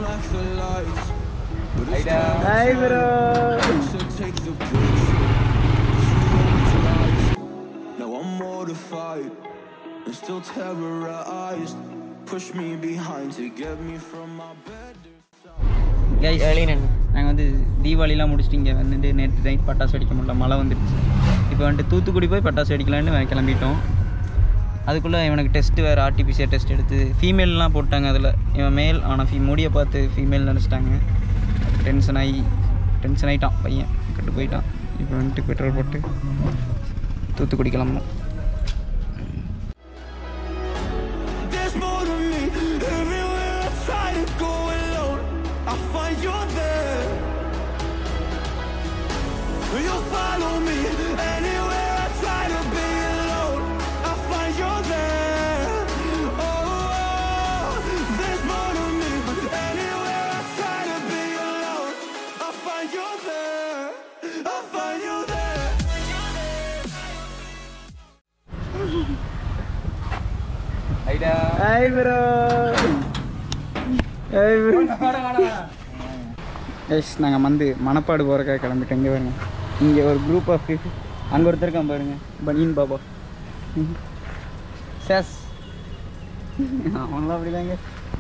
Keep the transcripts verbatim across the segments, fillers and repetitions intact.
Hi bro. Now I'm mortified and still terrorized. Push me behind to get me from my bed. Guys, நாங்கள் வந்து தீபாவளிலாம் முடிச்சுட்டு இங்கே வந்துட்டு நேற்று நைட் பட்டாசு வெடிக்க முடியல, மழை வந்துடுச்சு. இப்போ வந்துட்டு தூத்துக்குடி போய் பட்டாசு வெடிக்கலான்னு கிளம்பிட்டோம். அதுக்குள்ளே இவனுக்கு டெஸ்ட்டு வேறு ஆர்டிபிசிஆர் டெஸ்ட் எடுத்து ஃபீமேல்லாம் போட்டாங்க. அதில் இவன் மேல் ஆனால் ஃபீ முடியை பார்த்து ஃபீமேல் நினச்சிட்டாங்க. டென்ஷன் ஆகி டென்ஷன் ஆகிட்டான் பையன், கட்டு போயிட்டான். இப்போ வந்துட்டு பெட்ரோல் போட்டு தூத்துக்குடி கிளம்பணும். You'll follow me anywhere I try to be alone. I find you're there. Oh, there's more to me. Anywhere I try to be alone, I find you're there. I find you there. Hi bro. Hi bro. Yes நாங்கள் வந்து மணப்பாடு போகிறக்காக கிளம்பிட்டோம். இங்கே பாருங்க, இங்கே ஒரு group of people, அங்கே ஒருத்தர் இருக்கான் பாருங்க, பனியன் பாபா சேஸ் அவங்களாம் அப்படிதாங்க.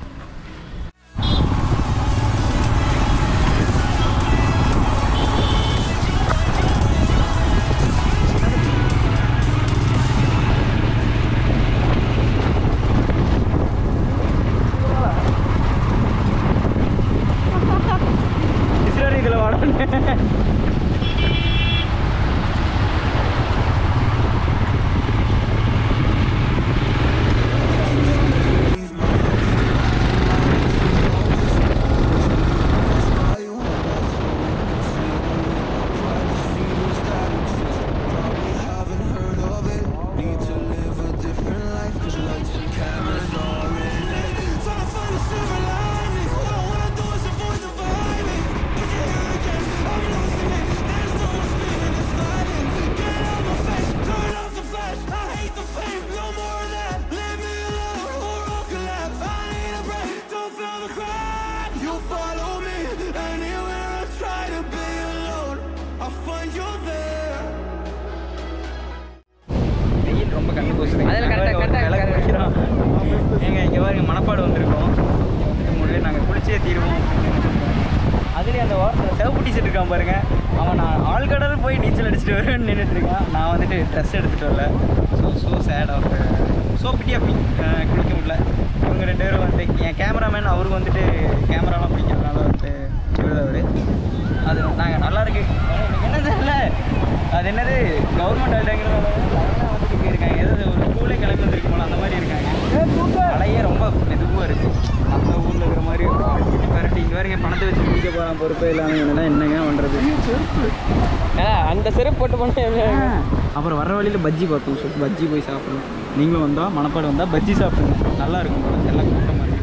ரொம்ப கண்ணு போச்சு. ஏங்க இங்கே பாருங்க, மணப்பாடு வந்திருக்கோம். முடிவே நாங்கள் குளிச்சே தீருவோம். அதுலேயும் அந்த வாரத்தில் செவப்பு டிஷர்ட் இருக்கான் பாருங்க, அவன் நான் ஆழ்கடல் போய் நீச்சல் அடிச்சுட்டு வருவேன்னு நின்றுட்டு இருக்கான். நான் வந்துட்டு ட்ரெஸ் எடுத்துகிட்டு வரல. So so sad of so pity அப்படி குளிக்க முடியல. இவங்க ரெண்டு பேரும் வந்துட்டு என் கேமராமேன், அவருக்கு வந்துட்டு கேமராலாம் பிடிக்கிறதுனால வந்துட்டு அவர் அது நாங்கள் நல்லாயிருக்கு. எனக்கு என்ன தெரியல, அது என்னது கவர்மெண்ட் ஹாலிடேங்கிறதால வந்துட்டு இருக்காங்க. ஏதாவது ஒரு ஸ்கூலே கிளம்பி வந்துருக்கு போல அந்த மாதிரி இருக்காங்க. மழையே ரொம்ப மெதுவாக இருக்குது. நம்ம ஊரில் இருக்கிற மாதிரி கரெக்ட். இங்கே வரைக்கும் பணத்தை வச்சு குடிக்க போகலாம், பொறுப்பே இல்லாமல் என்னென்னா என்னங்க பண்ணுறது. அந்த செருப்பு போட்டு போனேன். அப்புறம் வர வழியில் பஜ்ஜி பார்த்தோம். சொல்லி பஜ்ஜி போய் சாப்பிடணும். நீங்களும் வந்தால் மணப்பாடு வந்தால் பஜ்ஜி சாப்பிடுங்க, நல்லா இருக்கும் போல. எல்லாம் கூட்டமாக இருக்குது.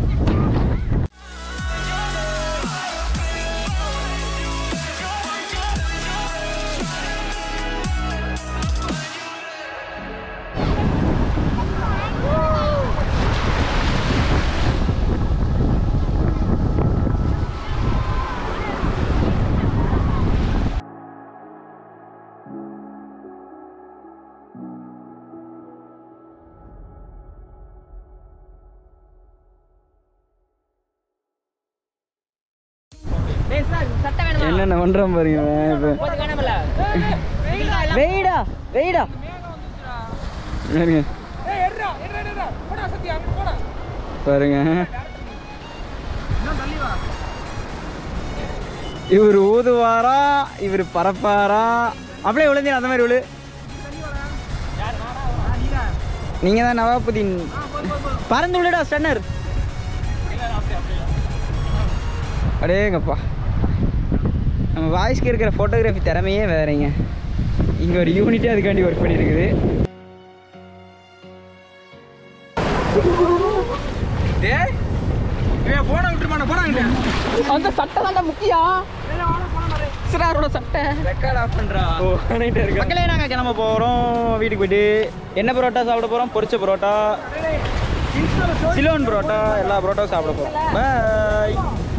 என்னென்ன பண்றோம் பாருங்க. வெயிடா வெயிடா பாருங்க, இவர் ஊதுவாரா, இவர் பரப்பாரா. அப்படியே விழுந்தீங்க அந்த மாதிரி விழு. நீங்க தான் நவாபுதீன். பறந்து விழுடா ஸ்டன்னர். அடேங்கப்பா, நம்ம வாய்ஸ்க்கு இருக்கிற ஃபோட்டோகிராஃபி திறமையே வேறங்க. இங்கே ஒரு யூனிட்டே அதுக்காண்டி ஒர்க் பண்ணியிருக்குது. அந்த சட்டை தான் முக்கியம். சிறாரோட சட்டை ரெக்கார்ட் ஆஃப் பண்ணுறா. மக்களே, நாங்கள் கிளம்ப போகிறோம் வீட்டுக்கு போயிட்டு. என்ன பரோட்டா சாப்பிட போகிறோம்? பொரிச்ச பரோட்டா. சிலோன் புரோட்டா எல்லா புரோட்டாவும் சாப்பிட போகிறோம். பாய்.